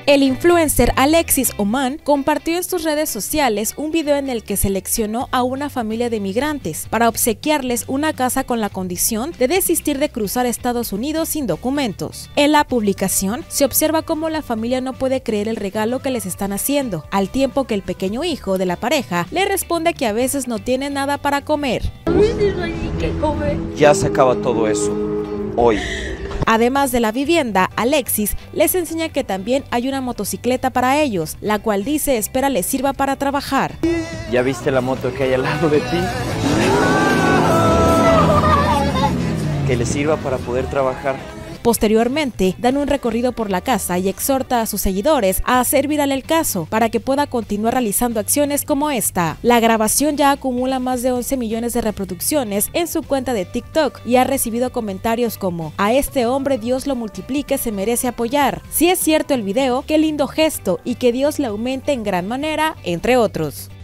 El influencer Alexis Oman compartió en sus redes sociales un video en el que seleccionó a una familia de migrantes para obsequiarles una casa con la condición de desistir de cruzar Estados Unidos sin documentos. En la publicación se observa cómo la familia no puede creer el regalo que les están haciendo, al tiempo que el pequeño hijo de la pareja le responde que a veces no tiene nada para comer. Ya se acaba todo eso, hoy. Además de la vivienda, Alexis les enseña que también hay una motocicleta para ellos, la cual dice espera les sirva para trabajar. ¿Ya viste la moto que hay al lado de ti? Que les sirva para poder trabajar. Posteriormente, dan un recorrido por la casa y exhorta a sus seguidores a hacer viral el caso para que pueda continuar realizando acciones como esta. La grabación ya acumula más de 11 millones de reproducciones en su cuenta de TikTok y ha recibido comentarios como: a este hombre Dios lo multiplique, se merece apoyar. Si es cierto el video, qué lindo gesto y que Dios le aumente en gran manera, entre otros.